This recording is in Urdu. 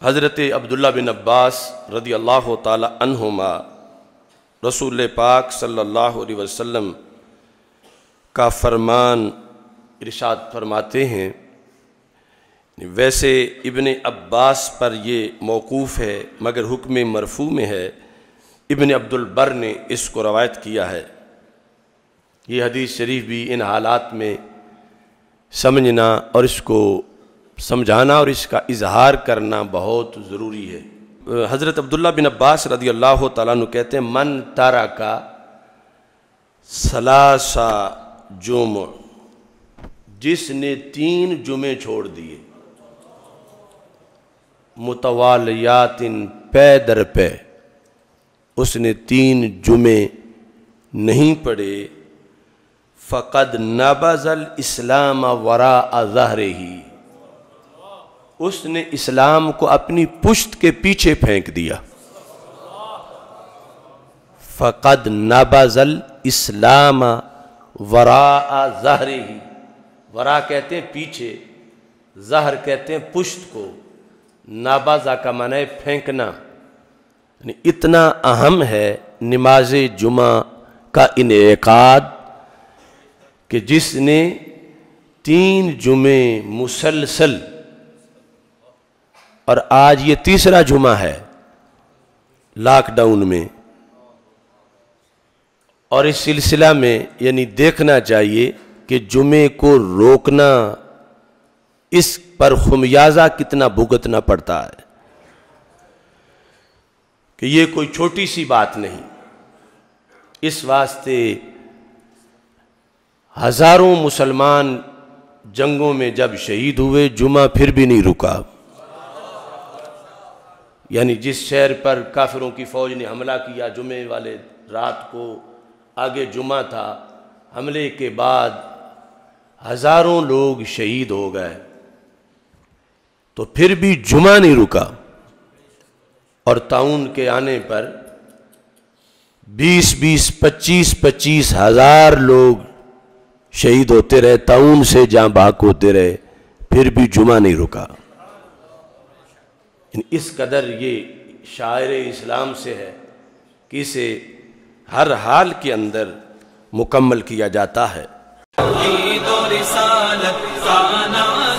حضرت عبداللہ بن عباس رضی اللہ تعالی عنہما رسول پاک صلی اللہ علیہ وسلم کا فرمان ارشاد فرماتے ہیں. ویسے ابن عباس پر یہ موقوف ہے مگر حکم مرفوع میں ہے. ابن عبد البر نے اس کو روایت کیا ہے. یہ حدیث شریف بھی ان حالات میں سمجھنا اور اس کو سمجھانا اور اس کا اظہار کرنا بہت ضروری ہے. حضرت عبداللہ بن عباس رضی اللہ تعالیٰ عنہ کہتے ہیں من ترک ثلاث جمع، جس نے 3 جمعے چھوڑ دیے، متوالیات پے در پے، اس نے 3 جمعے نہیں پڑھے، فقد نبذ الاسلام وراء ظہرہ، اس نے اسلام کو اپنی پشت کے پیچھے پھینک دیا. فقد نبذ الاسلام وراء ظہرہ، ورا کہتے ہیں پیچھے، ظہر کہتے ہیں پشت کو، نبذہ کا معنی ہے پھینکنا. یعنی اتنا اہم ہے نماز جمعہ کا انعقاد کہ جس نے 3 جمعے مسلسل، اور آج یہ 3را جمعہ ہے لاک ڈاؤن میں، اور اس سلسلہ میں یعنی دیکھنا چاہیے کہ جمعے کو روکنا، اس پر خمیازہ کتنا بھگتنا پڑتا ہے، کہ یہ کوئی چھوٹی سی بات نہیں. اس واسطے ہزاروں مسلمان جنگوں میں جب شہید ہوئے، جمعہ پھر بھی نہیں رکا. یعنی جس شہر پر کافروں کی فوج نے حملہ کیا جمعے والے رات کو، آگے جمعہ تھا، حملے کے بعد ہزاروں لوگ شہید ہو گئے، تو پھر بھی جمعہ نہیں رکا. اور طاعون کے آنے پر 20-20 25-25 ہزار لوگ شہید ہوتے رہے، طاعون سے جاں بحق ہوتے رہے، پھر بھی جمعہ نہیں رکا. اس قدر یہ شاعر اسلام سے ہے کہ اسے ہر حال کے اندر مکمل کیا جاتا ہے.